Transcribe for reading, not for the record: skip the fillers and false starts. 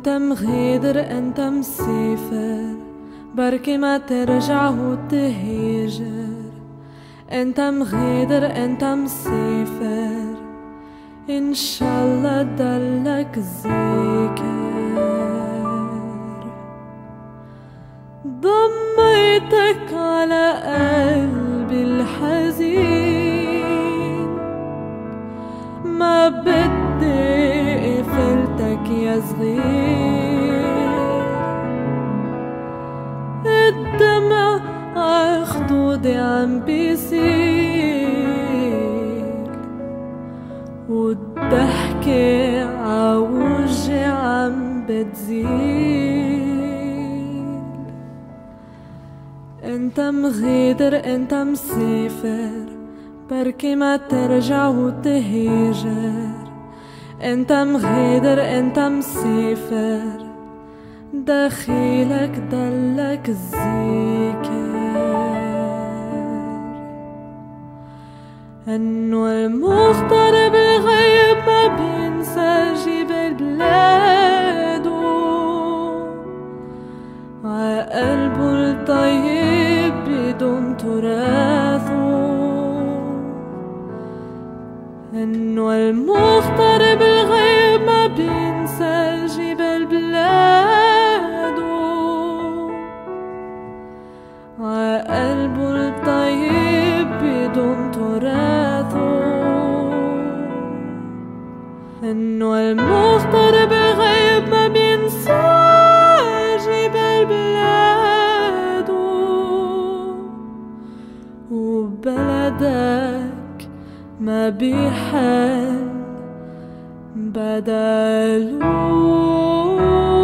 انت مغادر انت مسافر، بركي ما ترجع وتهاجر. انت مغادر انت مسافر، ان شاء الله ضلك ذاكر. ضميتك على قلبي الحزين، ما بدي قفلتك يا صغير. الدمع عخدودي عم بيسيل، والضحكة عوجي عم بتزيل. انت مغادر انت مسافر، بركي ما ترجع وتهاجر. انت مغادر انت مسافر، دخيلك ضلك الذاكر. انو المغترب الغيب ما بينسى جبال بلادو، عقلبو الطيب بيدوم تراثو. انو المغترب الغيب ما بينسى جبال بلادو، عقلبو الطيب بيدوم تراثو. انو المغترب الغيب ما بينسى جبال بلادو، وبلدك ما بيحل بدلو.